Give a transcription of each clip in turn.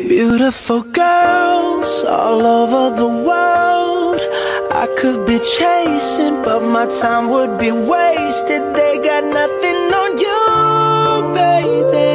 Beautiful girls all over the world I could be chasing, but my time would be wasted. They got nothing on you, baby.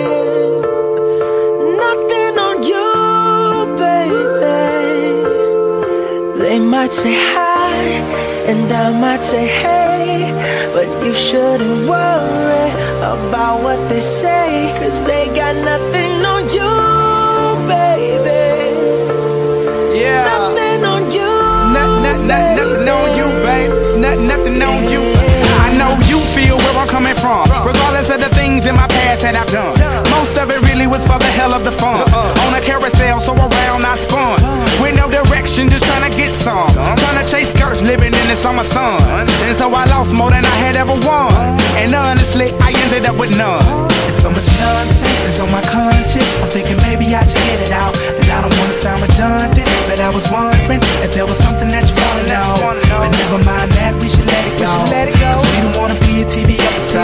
Nothing on you, baby. They might say hi, and I might say hey, but you shouldn't worry about what they say, 'cause they got nothing on you, baby. Yeah. Nothing on you. Nothing on you, babe. Nothing on you. I know you feel where I'm coming from, regardless of the things in my past that I've done. Most of it really was for the hell of the fun. On a carousel, so around I spun, with no direction, just trying to get some. Trying to chase skirts, living in the summer sun. And so I lost more than I had ever won. And honestly, I ended up with none. There's so much nonsense is on my conscience. I'm thinking maybe I should get it out. And I don't wanna sound redundant, but I was wondering if there was something that you wanna know. But never mind that, we should let it go. 'Cause we don't wanna be a TV episode.